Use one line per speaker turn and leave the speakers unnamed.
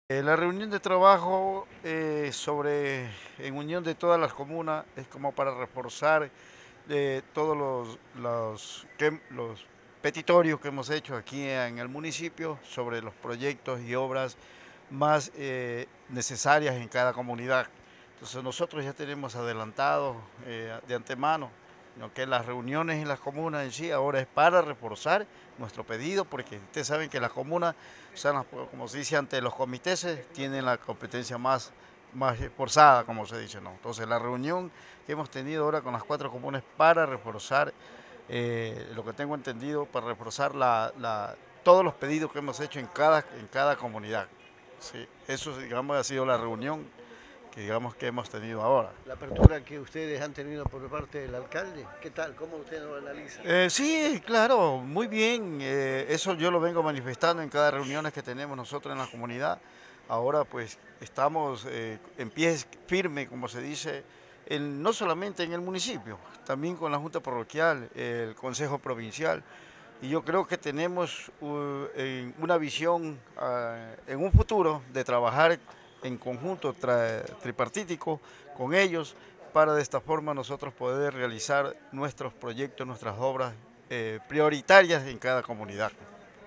La reunión de trabajo en unión de todas las comunas es como para reforzar todos los petitorios que hemos hecho aquí en el municipio sobre los proyectos y obras más necesarias en cada comunidad. Entonces nosotros ya tenemos adelantado de antemano lo que las reuniones en las comunas en sí ahora es para reforzar nuestro pedido, porque ustedes saben que las comunas, como se dice ante los comités, tienen la competencia más forzada, como se dice, ¿no? Entonces la reunión que hemos tenido ahora con las cuatro comunas para reforzar, lo que tengo entendido, para reforzar todos los pedidos que hemos hecho en cada comunidad. Sí, eso digamos ha sido la reunión que digamos que hemos tenido ahora.
La apertura que ustedes han tenido por parte del alcalde, ¿qué tal? ¿Cómo usted lo analiza?
Sí, claro, muy bien. Eso yo lo vengo manifestando en cada reuniones que tenemos nosotros en la comunidad. Ahora pues estamos en pie firme, como se dice, no solamente en el municipio, también con la Junta Parroquial, el Consejo Provincial. Y yo creo que tenemos una visión en un futuro de trabajar en conjunto tripartítico con ellos para de esta forma nosotros poder realizar nuestros proyectos, nuestras obras prioritarias en cada comunidad.